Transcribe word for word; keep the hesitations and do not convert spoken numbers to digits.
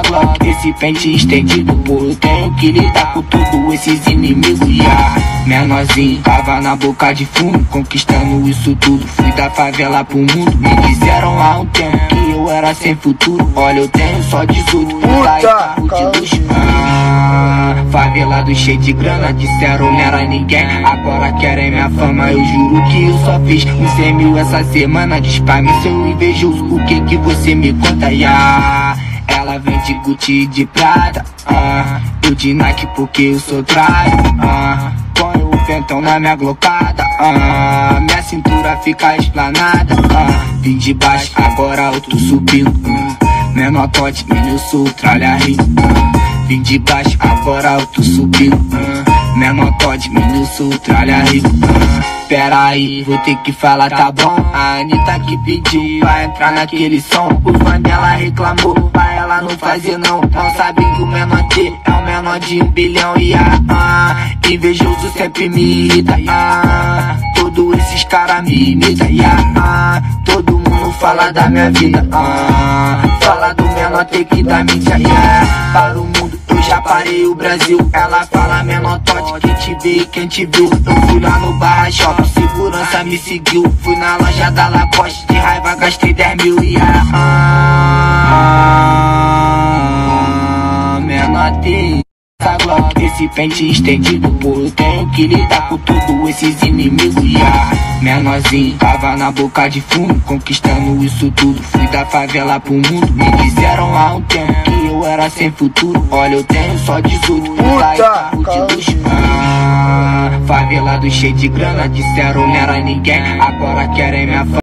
Glock, esse pente estendido, pô, eu tenho que lidar com todos esses inimigos, yeah. Menorzinho, tava na boca de fumo, conquistando isso tudo, fui da favela pro mundo. Me disseram há um tempo que eu era sem futuro, olha, eu tenho só dezoito, puta e carro de luxo. Ah, favelado cheio de grana, disseram não era ninguém, agora querem minha fama, eu juro que eu só fiz uns cem mil essa semana. Diz pra mim, seu invejoso, o que que você me conta, yeah. Ela vem de Gucci e de Prada, ah, eu de Nike porque eu sou traio, ah, ponho o pentão na minha glocada, ah, minha cintura fica esplanada, ah, vim de baixo, agora eu tô subindo, ah, menor tote, menino sou tralha rindo, ah, vim de baixo, agora eu tô subindo, ah, menor tote, menino sou tralha rindo, ah. Pera aí, vou ter que falar, tá bom? A Anitta que pediu pra entrar naquele som, o fã dela reclamou pra ela não fazer não. Não sabe que o menor T é o menor de um bilhão e ah, ah, invejoso sempre me irrita, ah, todos esses caras me imitam, ah, ah, todo mundo fala da minha vida, ah, fala do menor T que dá mídia, ah, para o mundo eu já parei o Brasil. Ela fala menor tote, quem te vê e quem te viu. Eu fui lá no Barra Shopping, segurança me seguiu. Fui na loja da Lacoste, de raiva gastei dez mil e ah, ah, menor T, Glock, esse pente estendido, pô, eu tenho que lidar com todos esses inimigos, yeah. Menorzinho, tava na boca de fumo, conquistando isso tudo, fui da favela pro mundo. Me disseram há um tempo que eu era sem futuro, olha, eu tenho só dezoito, puta e carro de luxo. Ah, favelado cheio de grana, disseram não era ninguém, agora querem minha fama.